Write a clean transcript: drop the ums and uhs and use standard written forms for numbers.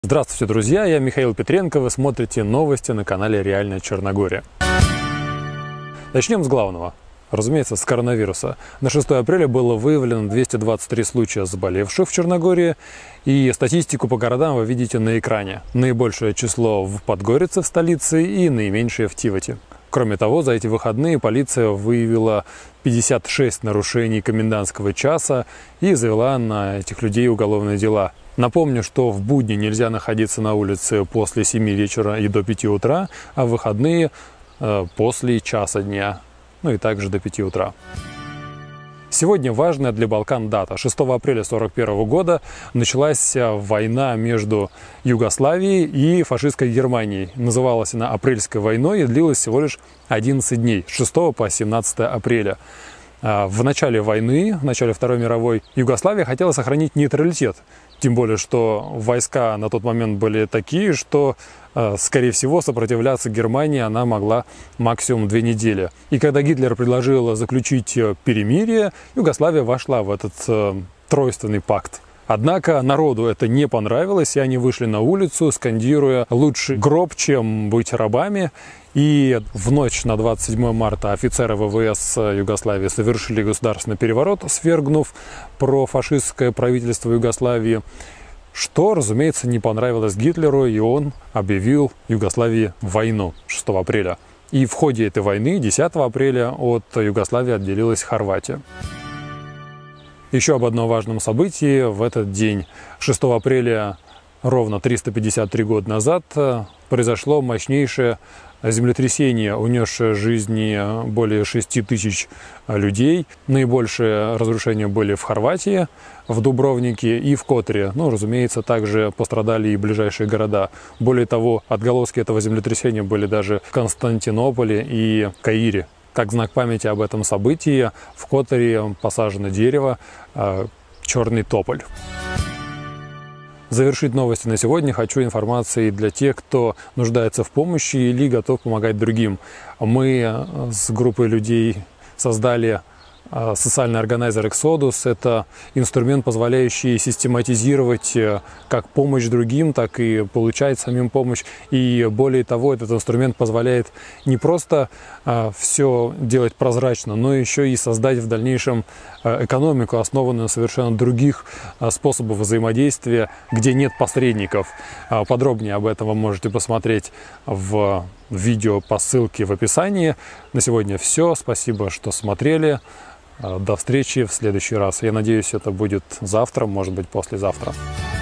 Здравствуйте, друзья! Я Михаил Петренко. Вы смотрите новости на канале «Реальная Черногория». Начнем с главного. Разумеется, с коронавируса. На 6 апреля было выявлено 223 случая заболевших в Черногории. И статистику по городам вы видите на экране. Наибольшее число в Подгорице, в столице, и наименьшее в Тивате. Кроме того, за эти выходные полиция выявила 56 нарушений комендантского часа и завела на этих людей уголовные дела. Напомню, что в будни нельзя находиться на улице после 7 вечера и до 5 утра, а в выходные после часа дня, ну и также до 5 утра. Сегодня важная для Балкан дата. 6 апреля 1941 года началась война между Югославией и фашистской Германией. Называлась она Апрельской войной и длилась всего лишь 11 дней, с 6 по 17 апреля. В начале войны, в начале Второй мировой, Югославия хотела сохранить нейтралитет. Тем более, что войска на тот момент были такие, что, скорее всего, сопротивляться Германии она могла максимум 2 недели. И когда Гитлер предложил заключить перемирие, Югославия вошла в этот тройственный пакт. Однако народу это не понравилось, и они вышли на улицу, скандируя «лучше гроб, чем быть рабами». И в ночь на 27 марта офицеры ВВС Югославии совершили государственный переворот, свергнув профашистское правительство Югославии, что, разумеется, не понравилось Гитлеру, и он объявил Югославии войну 6 апреля. И в ходе этой войны 10 апреля от Югославии отделилась Хорватия. Еще об одном важном событии в этот день, 6 апреля, ровно 353 года назад, произошло мощнейшее землетрясение, унесшее жизни более 6 тысяч людей. Наибольшие разрушения были в Хорватии, в Дубровнике и в Котре. Ну, разумеется, также пострадали и ближайшие города. Более того, отголоски этого землетрясения были даже в Константинополе и Каире. Как знак памяти об этом событии в Котре посажено дерево «Черный тополь». Завершить новости на сегодня хочу информацией для тех, кто нуждается в помощи или готов помогать другим. Мы с группой людей создали социальный органайзер Exodus. Это инструмент, позволяющий систематизировать как помощь другим, так и получать самим помощь. И более того, этот инструмент позволяет не просто все делать прозрачно, но еще и создать в дальнейшем экономику, основанную на совершенно других способах взаимодействия, где нет посредников. Подробнее об этом вы можете посмотреть в видео по ссылке в описании. На сегодня все. Спасибо, что смотрели. До встречи в следующий раз. Я надеюсь, это будет завтра, может быть, послезавтра.